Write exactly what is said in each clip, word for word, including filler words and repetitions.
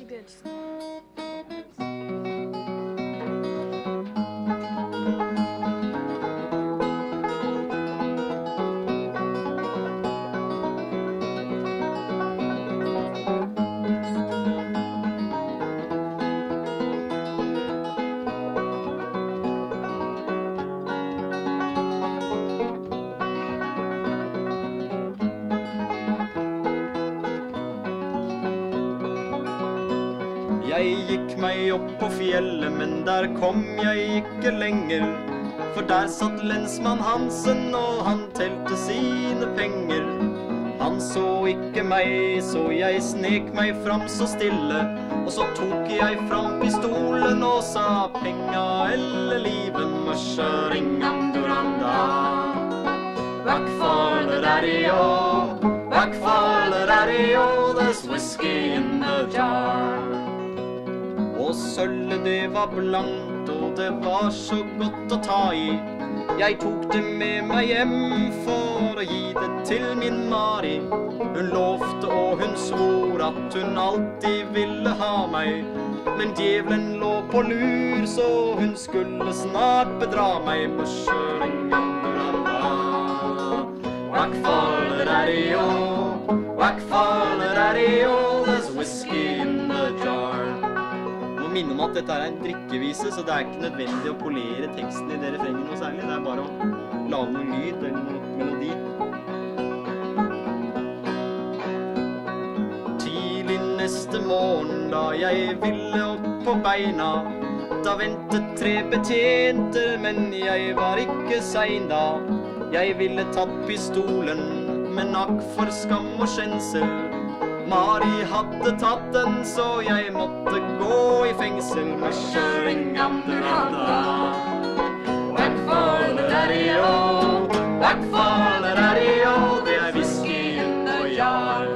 Bjørnsen. Jeg gikk meg opp på fjellet, men der kom jeg ikke lenger. For der satt lensmann Hansen, og han telte sine penger. Han så ikke meg, så jeg snek meg fram så stille. Og så tok jeg fram pistolen og sa penga eller livet, Mørsøringanduranda. Back for the daddy-o, back for the daddy-o, there's whiskey in the jar. Og sølvet det var blankt, og det var så godt å ta i. Jeg tok det med meg hjem for å gi det til min Mari. Hun lovte og hun svor at hun alltid ville ha meg. Men djevelen lå på lur, så hun skulle snart bedra meg. Mørsøringanduranda. Whack for the daddy-o, whack for the daddy-o, there's whiskey in the jar. Minne om at dette er en drikkevise, så det er ikke nødvendig å polere teksten i det refrenget noe særlig. Det er bare å lage noe lyd eller noe melodi. Tidlig neste morgen da jeg ville opp på beina, da ventet tre betjenter, men jeg var ikke sein da. Jeg ville tatt pistolen, men akk for skam og skjensel. Mari hadde tatt den, så jeg måtte gå i fengsel. Mørsøringanduranda. Back for the daddy-o, back for the daddy-o, det er whisky in the jar.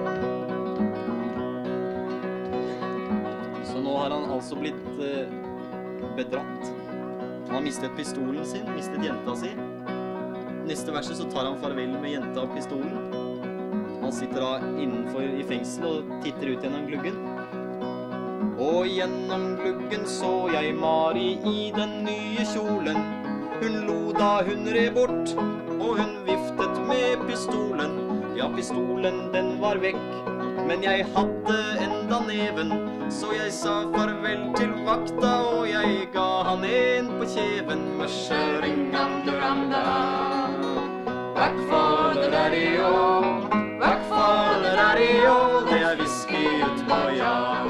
Så nå har han altså blitt uh, bedratt. Han har mistet pistolen sin, mistet jenta si. Neste verset så tar han farvel med jenta og pistolen. Han sitter da innenfor i fengsel og titter ut gjennom gluggen. Og gjennom gluggen så jeg Mari i den nye kjolen. Hun lo da hun red bort, og hun viftet med pistolen. Ja, pistolen den var vekk, men jeg hadde enda neven. Så jeg sa farvel til vakta, og jeg ga han en på kjeven. Mørsøringanduranda. Back for the daddy-o, back for the daddy-o, det er whisky ut på jar.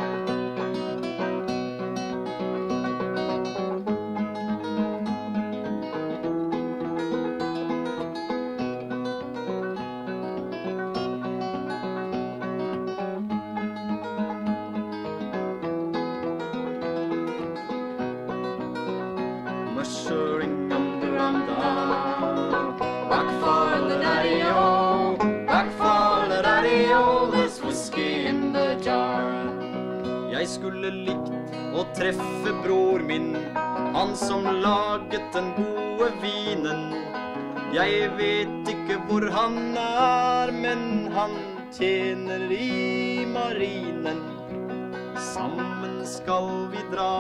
Mørsøringanduranda. Back for the daddy-o, back for the daddy-o, there's whiskey in the jar. Jeg skulle likt å treffe bror min, han som laget den gode vinen. Jeg vet ikke hvor han er, men han tjener i marinen. Sammen skal vi dra,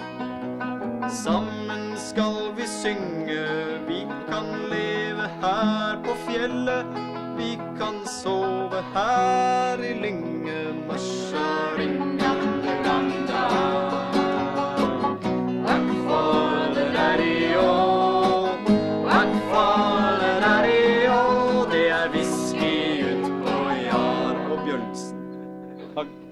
sammen skal vi synge. Vi kan leve her på fjellet, vi kan sove her i lynge. Mørsøringanduranda. Back for the daddy-o, back for the daddy-o, det er whisky ut på jar. Og Bjørnsen. Takk.